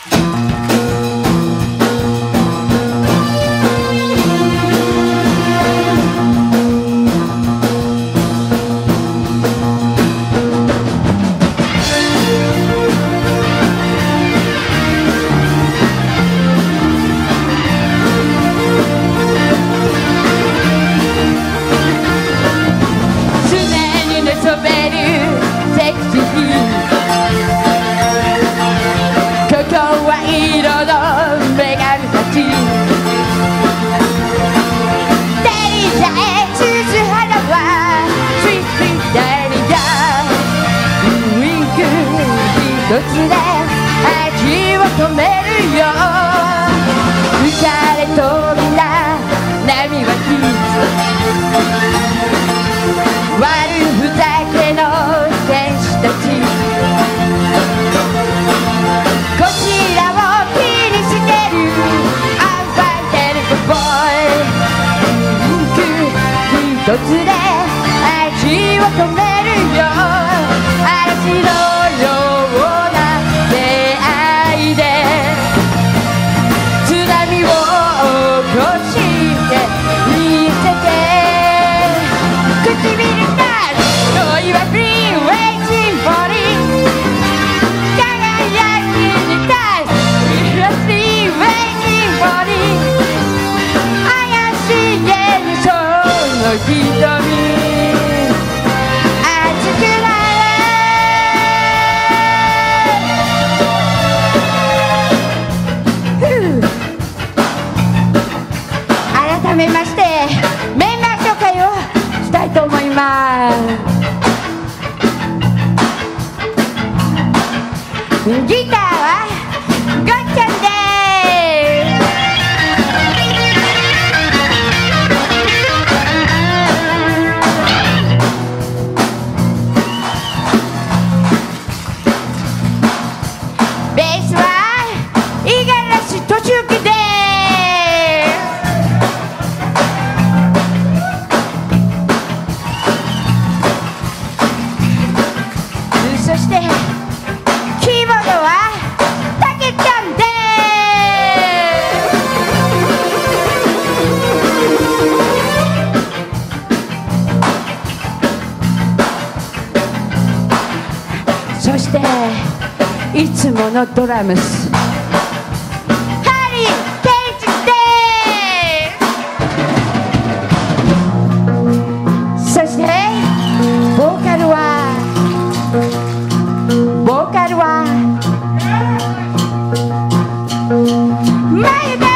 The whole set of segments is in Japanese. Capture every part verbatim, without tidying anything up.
一つで味を止めるよ。浮かれ飛んだ波はき悪ふざけの天使たち、こちらを気にしてる I'm fighting boy。 一つで味を止めるよ。嵐のような出会いで津波を起こして見せて唇が恋はフリーウェイシンフォニー輝きにたいフリーウェイシンフォニー怪しげにその瞳改めましてメンバー紹介をしたいと思います。ギターはごっちゃんです。ベースは五十嵐俊之です。そしてキーボードはたけちゃんです。そしていつものドラムスハリーケイチです。そしてボーカルはボーカルはまゆです。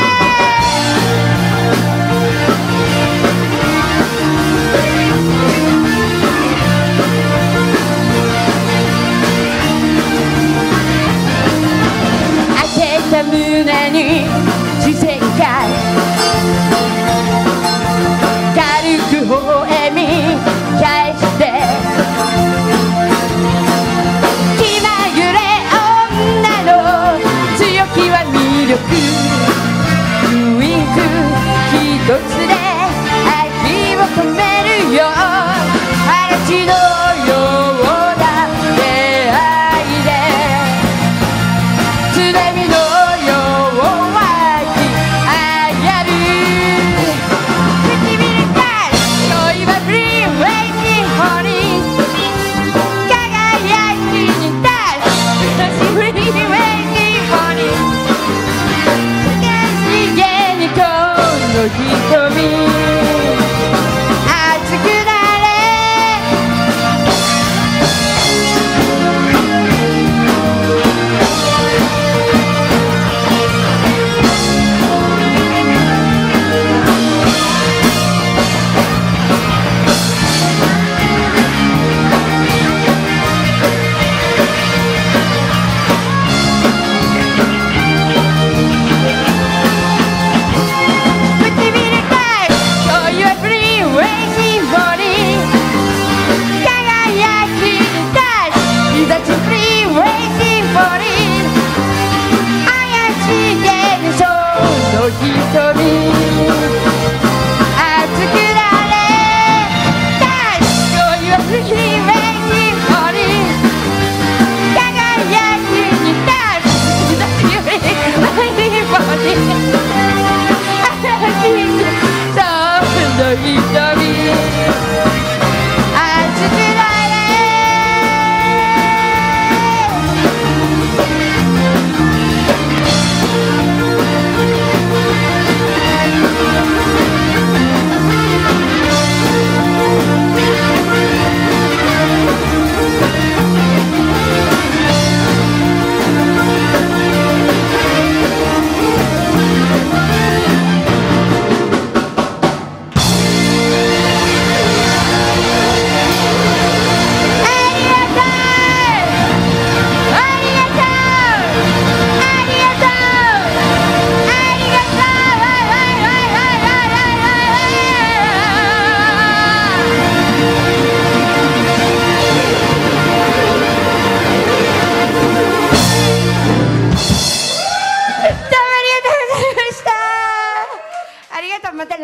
開けた胸に視線が軽く微笑み返してウインク一つで味を止めるよ。嵐のような出会いで津波のよう湧き上がる唇が恋はフリーウェイシンフォニー輝きにたいフリーウェイシンフォニー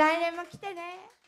来年も来てね。